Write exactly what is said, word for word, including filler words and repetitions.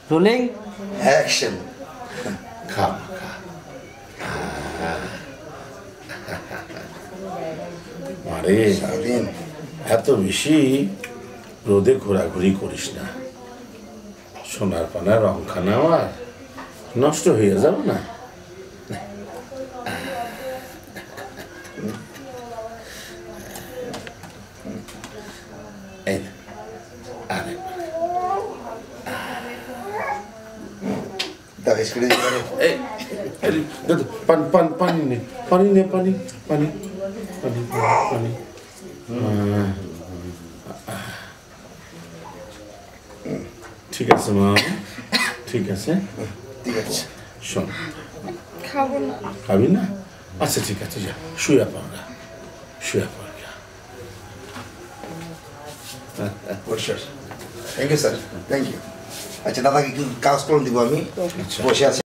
Rolling action. খা খা আরে স্বাধীন। এত বেশি রোদে ঘোরাঘুরি করিস না, সোনার পানা রংখানা আমার নষ্ট হয়ে যাবে না। এই নে, আরেকবার। দাঁড়িয়ে স্কুলে যেতে পারো? এই, এই, দাদা, পানি পানি পানি নে পানি নে পানি পানি পানি পানি আহ, ঠিক আছে মা, ঠিক আছে। ঠিক আছে। শোন, খাবো না। খাবি না? আচ্ছা ঠিক আছে, যা শুয়ে পড়া, শুয়ে পড়া। বসে thank you sir, thank you. আচ্ছা দাদাকে কি কাজ করে দিব আমি? আচ্ছা। বসে আছি।